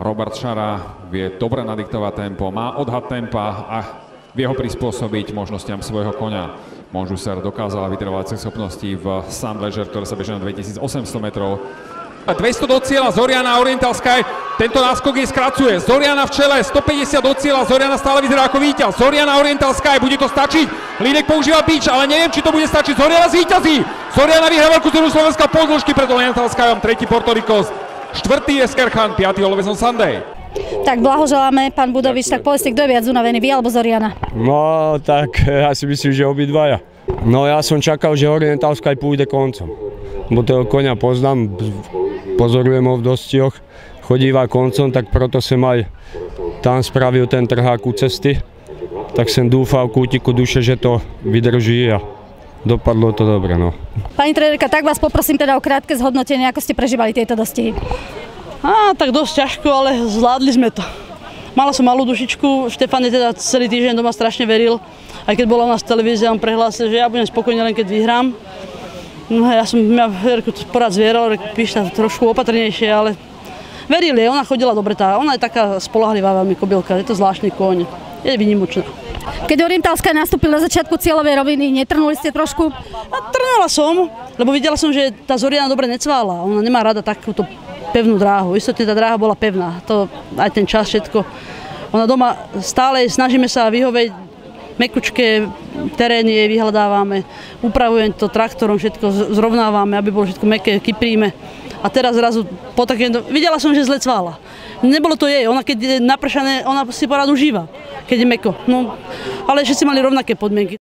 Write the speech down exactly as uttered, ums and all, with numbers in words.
Robert Šara vie dobre nadiktovať tempo, má odhad tempa a vie ho prispôsobiť možnostiam svojho koňa. Monžuser dokázala vytrvalé schopnosti v Sandleger, ktoré sa beží na dvetisícosemsto metrov. A dvesto do cieľa, Zoriana Oriental Sky, tento náskok jej skracuje. Zoriana v čele, stopäťdesiat do cieľa, Zoriana stále vyzerá ako víťaz. Zoriana Oriental Sky, bude to stačiť? Línek používa bič, ale neviem, či to bude stačiť. Zoriana zvíťazí! Zoriana vyhrá veľkú cenu Slovenska po dĺžky pred Oriental Skyom, tretí Puerto Rico. Štvrtý je Skerchan, piatý Always on Sunday. Tak blahoželáme, pán Budovič, tak povedzte, kto je viac unavený, vy alebo Zoriana? No, tak ja si myslím, že obidvaja. No ja som čakal, že Oriental Sky pôjde koncom. Bo toho koňa poznám, pozorujem ho v dostioch, chodíva koncom, tak proto som aj tam spravil ten trhák u cesty. Tak som dúfal v kútiku duše, že to vydrží a dopadlo to dobre, no. Pani trenérka, tak vás poprosím teda o krátke zhodnotenie, ako ste prežívali tieto dostihy. Á, tak dosť ťažko, ale zvládli sme to. Mala som malú dušičku, Štefan je teda celý týždeň doma strašne veril. Aj keď bola u nás televízia, on prehlásil, že ja budem spokojný len keď vyhrám. No ja som mňa porad zvieral, píšta trošku opatrnejšie, ale veril jej, ona chodila dobre, tá, ona je taká spoľahlivá veľmi kobylka, je to zvláštny kôň, je výnimočná. Keď Oriental Sky nastúpil na začiatku cieľovej roviny, netrnuli ste trošku? A trnula som, lebo videla som, že tá Zoriana dobre necvála. Ona nemá rada takúto pevnú dráhu. Istotne tá dráha bola pevná. To aj ten čas, všetko. Ona doma stále snažíme sa vyhovieť mekučké terény, jej vyhľadávame. Upravujem to traktorom, všetko zrovnávame, aby bolo všetko mäkké, kypríme. A teraz zrazu po takémto... Videla som, že zle cvála. Nebolo to jej. Ona keď je napršané, ona si porad užíva, keď je mäkko. No, ale všetci mali rovnaké podmienky.